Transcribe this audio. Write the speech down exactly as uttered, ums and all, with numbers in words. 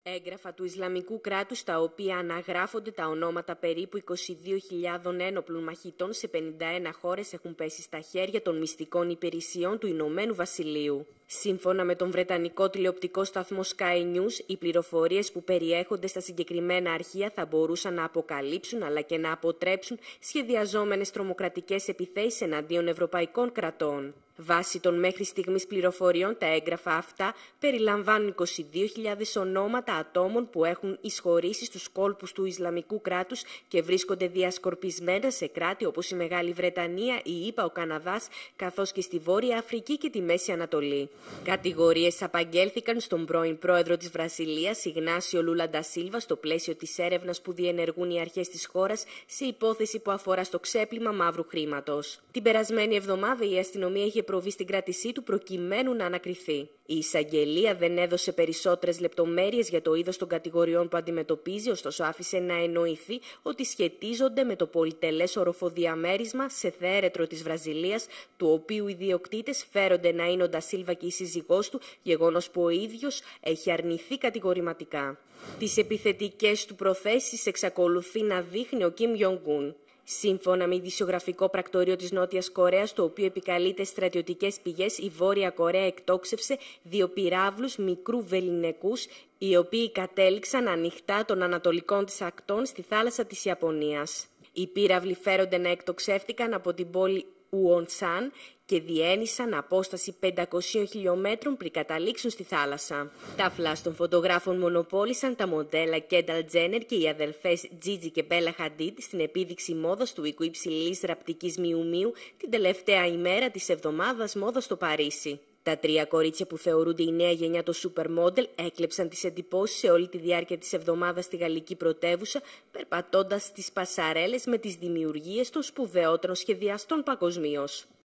Έγγραφα του Ισλαμικού κράτους, στα οποία αναγράφονται τα ονόματα περίπου είκοσι δύο χιλιάδων ένοπλων μαχητών σε πενήντα ένα χώρες, έχουν πέσει στα χέρια των μυστικών υπηρεσιών του Ηνωμένου Βασιλείου. Σύμφωνα με τον βρετανικό τηλεοπτικό σταθμό Sky News, οι πληροφορίες που περιέχονται στα συγκεκριμένα αρχεία θα μπορούσαν να αποκαλύψουν αλλά και να αποτρέψουν σχεδιαζόμενες τρομοκρατικές επιθέσεις εναντίον ευρωπαϊκών κρατών. Βάσει των μέχρι στιγμής πληροφοριών, τα έγγραφα αυτά περιλαμβάνουν είκοσι δύο χιλιάδες ονόματα ατόμων που έχουν εισχωρήσει στους κόλπους του Ισλαμικού κράτους και βρίσκονται διασκορπισμένα σε κράτη όπως η Μεγάλη Βρετανία, η ΗΠΑ, ο Καναδάς, καθώς και στη Βόρεια Αφρική και τη Μέση Ανατολή. Κατηγορίες απαγγέλθηκαν στον πρώην πρόεδρο της Βραζιλίας, Ιγνάσιο Λούλα ντα Σίλβα, στο πλαίσιο της έρευνας που διενεργούν οι αρχές της χώρας σε υπόθεση που αφορά στο ξέπλυμα μαύρου χρήματος. Την περασμένη εβδομάδα η αστυνομία είχε προβεί στην κράτησή του προκειμένου να ανακριθεί. Η εισαγγελία δεν έδωσε περισσότερες λεπτομέρειες για το είδος των κατηγοριών που αντιμετωπίζει, ωστόσο άφησε να εννοηθεί ότι σχετίζονται με το πολυτελές οροφοδιαμέρισμα σε θέρετρο της Βραζιλίας, του οποίου οι ιδιοκτήτες φέρονται να είναι ο Ντα Σίλβα και η σύζυγός του, γεγονός που ο ίδιος έχει αρνηθεί κατηγορηματικά. Τις επιθετικές του προθέσεις εξακολουθεί να δείχνει ο Κιμ Γιονγκ-ουν. Σύμφωνα με ειδησιογραφικό πρακτορείο της Νότιας Κορέας, το οποίο επικαλείται στρατιωτικές πηγές, η Βόρεια Κορέα εκτόξευσε δύο πυράβλους μικρού βεληνικούς, οι οποίοι κατέληξαν ανοιχτά των ανατολικών της ακτών στη θάλασσα της Ιαπωνίας. Οι πύραυλοι φέρονται να εκτοξεύτηκαν από την πόλη Ουονσάν και διένυσαν απόσταση πεντακόσιων χιλιόμετρων πριν καταλήξουν στη θάλασσα. Τα φλας των φωτογράφων μονοπόλησαν τα μοντέλα Κένταλ Τζένερ και οι αδελφές Τζίτζι και Μπέλα Χαντίτ στην επίδειξη μόδας του οίκου υψηλής ραπτικής Μιου Μιου την τελευταία ημέρα της εβδομάδας μόδας στο Παρίσι. Τα τρία κορίτσια που θεωρούνται η νέα γενιά των supermodel έκλεψαν τις εντυπώσεις σε όλη τη διάρκεια της εβδομάδας στη γαλλική πρωτεύουσα, περπατώντας στις πασαρέλες με τις δημιουργίες των σπουδαιότερων σχεδιαστών παγκοσμίως.